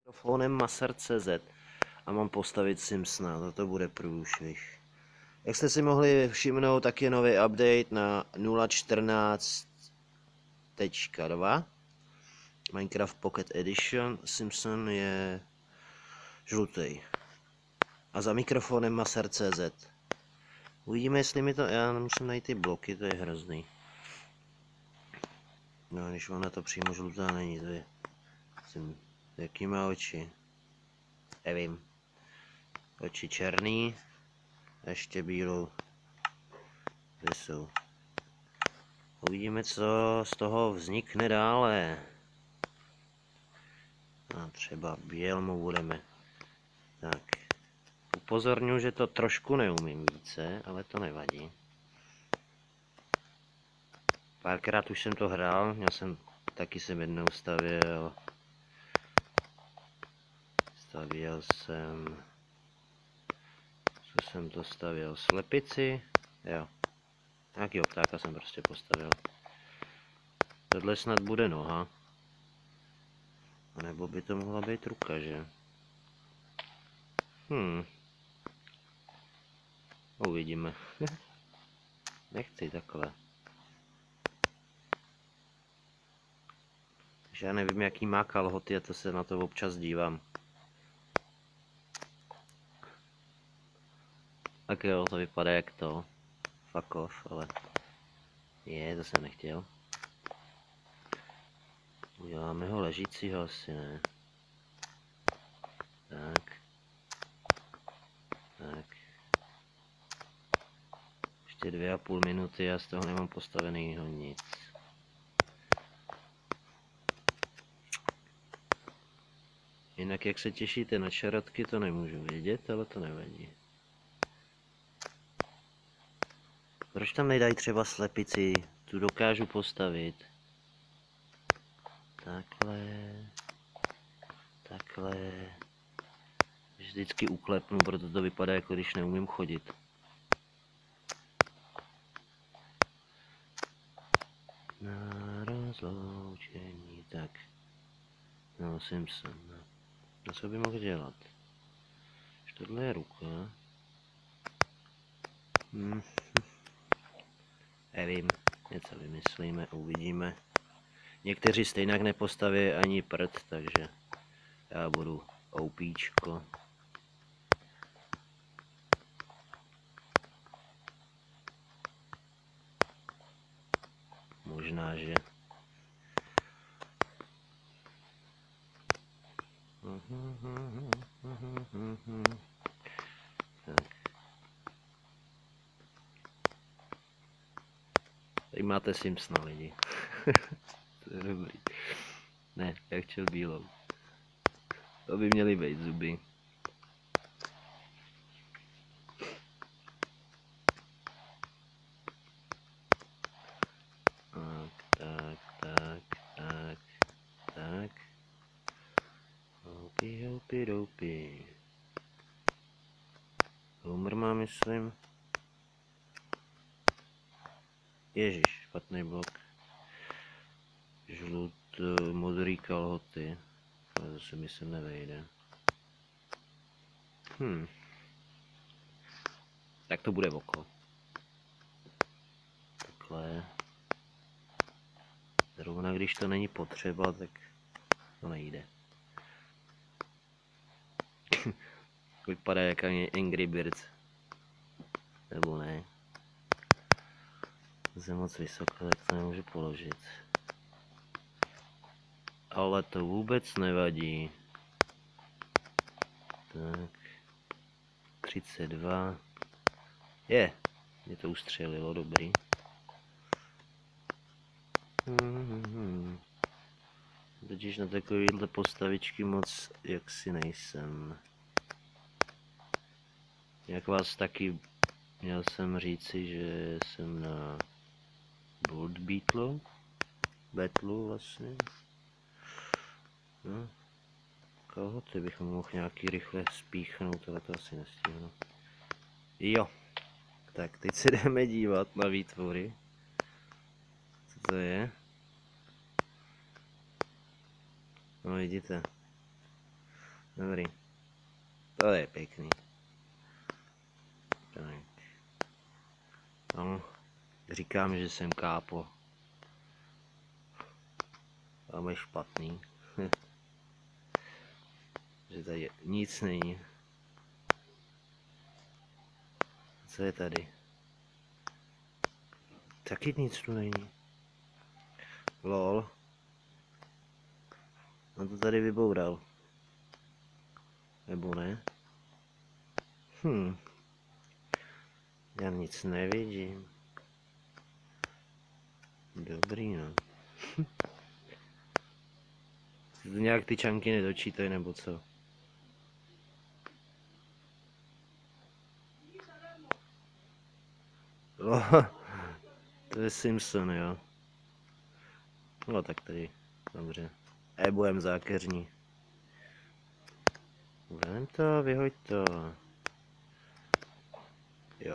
Mikrofonem Maser.cz a mám postavit Simpsona, to bude průšvih. Jak jste si mohli všimnout, tak je nový update na 0.14.2 Minecraft Pocket Edition. Simpson je žlutý. A za mikrofonem Maser.cz. Uvidíme, jestli mi to... Já musím najít ty bloky, to je hrozný. No, když ona to přímo žlutá není, to je... Jaký má oči? Nevím. Oči černý. A ještě bílou. Kde jsou? Uvidíme, co z toho vznikne dále. A třeba bělmu budeme. Tak. Upozorňuji, že to trošku neumím více, ale to nevadí. Párkrát už jsem to hrál, taky jsem jednou stavěl jsem, co jsem to stavěl, slepici, jo, nějakýho ptáka jsem prostě postavil. Tohle snad bude noha, a nebo by to mohla být ruka, že? Uvidíme. Nechci takhle. Takže já nevím, jaký má kalhoty, a to se na to občas dívám. Tak jo, to vypadá jak to. Fuck off, ale... to jsem nechtěl. Uděláme ho ležícího asi, ne? Tak. Tak. Ještě 2,5 minuty a z toho nemám postavenýho nic. Jinak jak se těšíte na šarotky, to nemůžu vědět, ale to nevadí. Proč tam nedají třeba slepici? Tu dokážu postavit. Takhle. Takhle. Vždycky uklepnu, proto to vypadá, jako když neumím chodit. Na rozloučení, tak. No, Simpson. No, co by mohl dělat? Už tohle je ruka. Nevím, něco vymyslíme, uvidíme. Někteří stejně nepostaví ani prd, takže já budu OPčko. Možná, že... Tak. Tady máte Simpsona, lidi. To je dobrý. Ne, jak chtěl bílou. To by měly být zuby. Tak. Houpy. Homer má, myslím. Ježiš, špatný blok. Modrý kalhoty. Ale zase mi se nevejde. Tak to bude oko. Takhle. Zrovna když to není potřeba, tak to nejde. Vypadá jak Angry Birds. Nebo ne. Jsem moc vysoko, tak to nemůžu položit. Ale to vůbec nevadí. Tak. 32. Mě to ustřelilo, dobrý. Totiž na takovýhle postavičky moc jaksi nejsem. Jak vás taky měl jsem říci, že jsem na Bold Battle vlastně. No. Kalhoty bychom mohl nějaký rychle spíchnout, ale to asi nestihnu. Jo. Tak teď se jdeme dívat na výtvory. Co to je? No vidíte. Dobrý. To je pěkný. Tak. No, říkám, že jsem kápo. Tam je špatný. Že tady nic není. Co je tady? Taky nic tu není. Lol. On to tady vyboural. Nebo ne? Já nic nevidím. Dobrý, no. Nějak ty čanky nedočítají, nebo co? Oh, to je Simpson, jo. No tak tady, dobře. Budem zákeřní. Vem to, vyhoď to. Jo.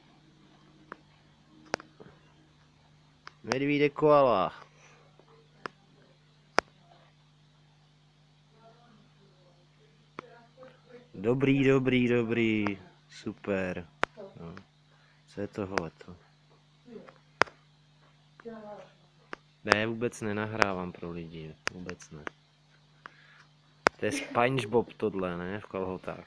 Medvídek koala. Dobrý. Super. No. Co je tohleto? Ne, vůbec nenahrávám pro lidi. Vůbec ne. To je SpongeBob tohle, ne? V kalhotách.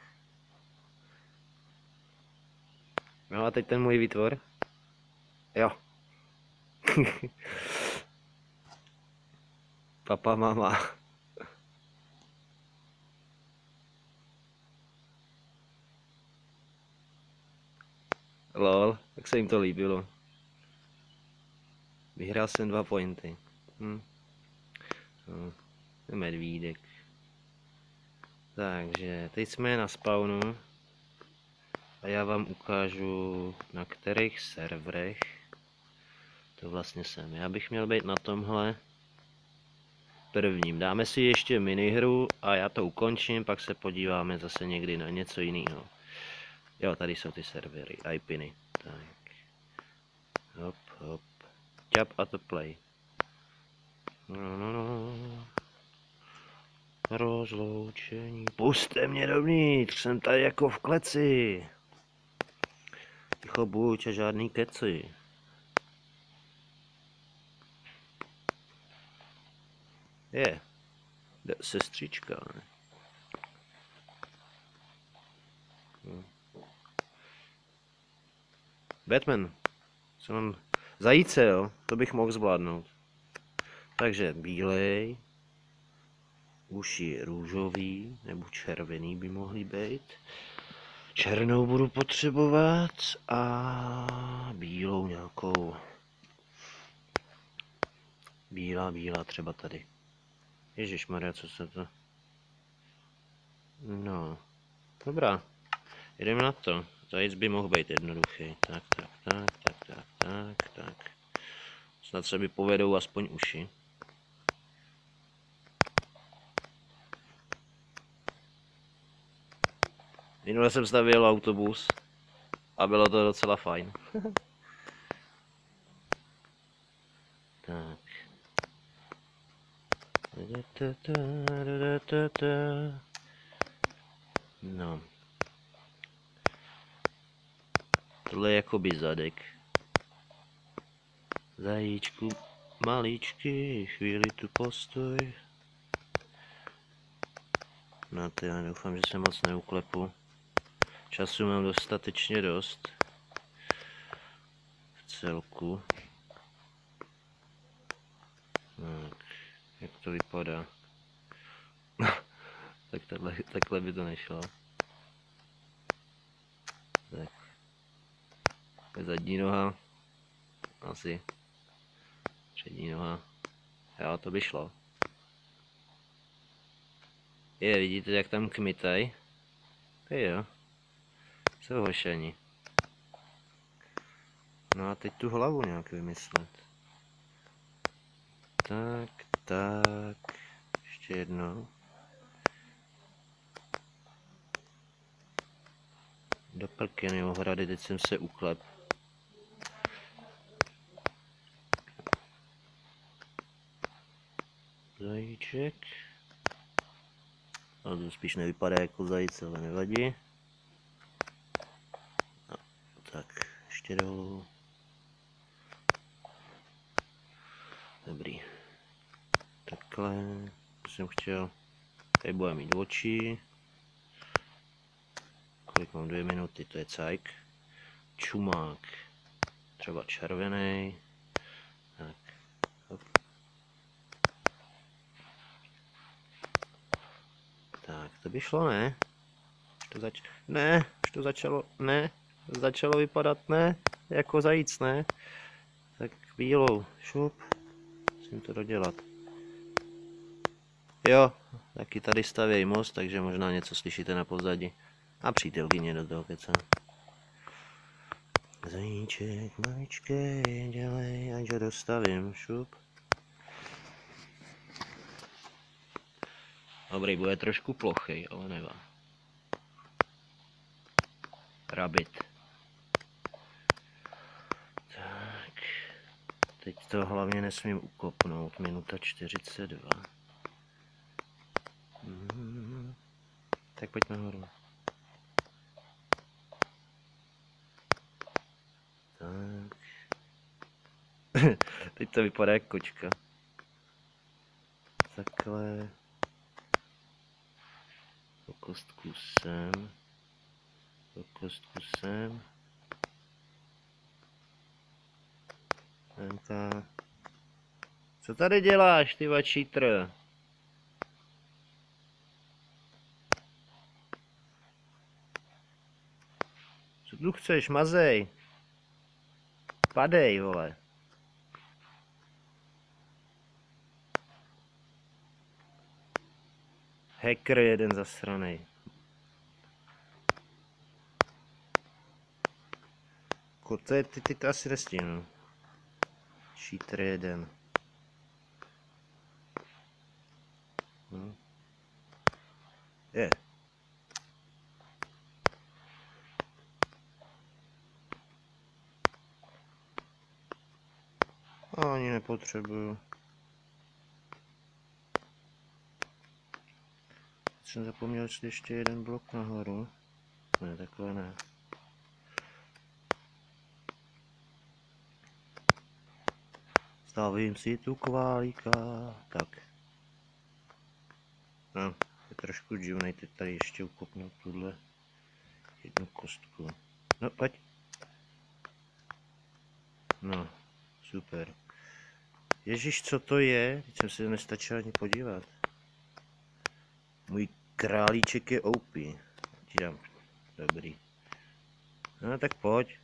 No a teď ten můj výtvor? Jo. Papa, mama. Lol, tak se jim to líbilo. Vyhrál jsem 2 pointy. No, medvídek. Takže teď jsme na spawnu. A já vám ukážu, na kterých serverech to vlastně jsem. Já bych měl být na tomhle prvním. Dáme si ještě minihru a já to ukončím, pak se podíváme zase někdy na něco jiného. Jo, tady jsou ty servery, IPiny. Tak. Hop. Tab a to play. No. Rozloučení. Pusťte mě dovnitř, jsem tady jako v kleci. Ticho buď a žádný keci. Je. Sestřička, ne? Batman. Co mám? Zajíce, jo? To bych mohl zvládnout. Takže bílej. Uši růžový nebo červený by mohly být. Černou budu potřebovat a bílou nějakou. Bílá třeba tady. Ježišmarja, co se to... No, dobrá. Jdeme na to. Zajíc by mohl být jednoduchý. Tak. Snad se mi povedou aspoň uši. Minule jsem stavěl autobus a bylo to docela fajn. Tak. No. Tohle je jakoby zadek. Zajíčku, maličky, chvíli tu postoj. No to já doufám, že se moc neuklepu. Času mám dostatečně dost. V celku. Tak, jak to vypadá? Tak takhle by to nešlo. Tak. Zadní noha. Asi. Přední noha. Jo, to by šlo. Vidíte, jak tam kmitaj? Jo. Jsou hošeni. No a teď tu hlavu nějak vymyslet. Tak. Ještě jednou. Do prkeny ohrady, teď jsem se uklep. Zajíček. To spíš nevypadá jako zajíc, ale nevadí. No, tak, ještě dolů. Dobrý. Takhle jsem chtěl. Tady bude mít oči. Kolik mám, 2 minuty, to je cajk. Čumák. Třeba červený. Tak. Hop. Tak, to by šlo, ne? Ne, už to začalo, ne. Začalo vypadat, ne. Jako zajíc, ne. Tak bílou, šup. Musím to dodělat. Jo, taky tady stavějí most, takže možná něco slyšíte na pozadí. A přítelkyně do toho keca. Zajíček maličkej, dělej, ať ho dostavím, šup. Dobrý, bude trošku plochej, ale nevá. Rabbit. Tak. Teď to hlavně nesmím ukopnout, minuta 42. Tak pojď nahoru. Tak. Teď to vypadá jak kočka. Takhle. Po kostku sem. Po kostku sem. Tenka. Co tady děláš, ty cheater? Co tu chceš, mazej? Padej, vole. Hacker jeden zasranej. Kote, ty to asi nestihnu. Cheater jeden. Je. Ani nepotřebuju. Jsem zapomněl, jestli ještě jeden blok nahoru. Ne, takhle ne. Stavím si tu kválíka. Tak. No, je trošku divnej teď tady ještě ukopnout tuhle jednu kostku. No, pojď. No, super. Ježíš, co to je? Teď jsem se nestačil ani podívat. Můj králíček je OP. Dám. Dobrý. No tak pojď.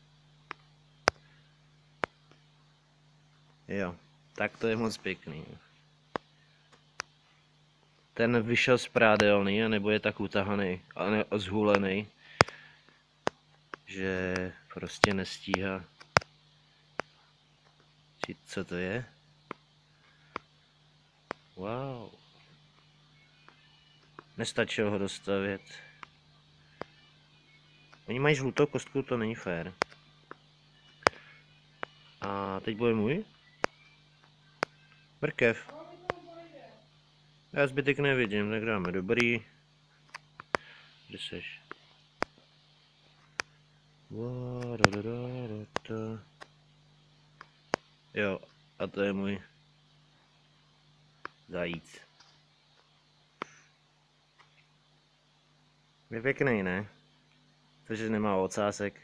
Jo, tak to je moc pěkný. Ten vyšel sprádelný, anebo je tak utahaný a zhulený, že prostě nestíhá. Co to je? Wow. Nestačilo ho dostavět. Oni mají žlutou kostku, to není fér. A teď bude můj? Mrkev. Já zbytek nevidím, tak dáme dobrý. Kde seš? Jo, a to je můj zajíc. Je pěkný, ne? Protože nemá ocásek.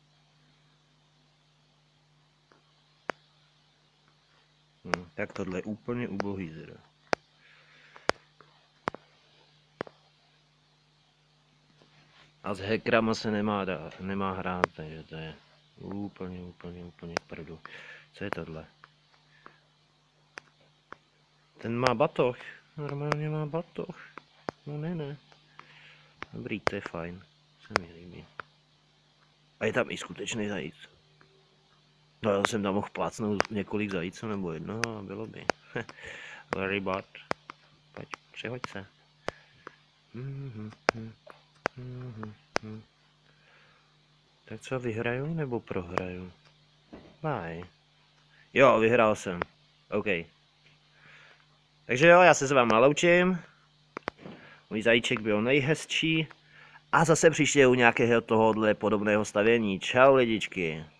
Tak tohle je úplně ubohý teda. A s hackerama se nemá hrát, takže to je úplně k prdu. Co je tohle? Ten má batoh, normálně má batoh. No ne. Dobrý, to je fajn, se mi líbí. A je tam i skutečný zajíc. No já jsem tam mohl plácnout několik zajíců nebo jednoho a bylo by. Very bad. Pojď, přehoď se. Tak co, vyhraju nebo prohraju? Bye. Jo, vyhrál jsem. OK. Takže jo, já se s váma loučím. Můj zajíček byl nejhezčí. A zase příště u nějakého tohohle podobného stavění. Čau lidičky.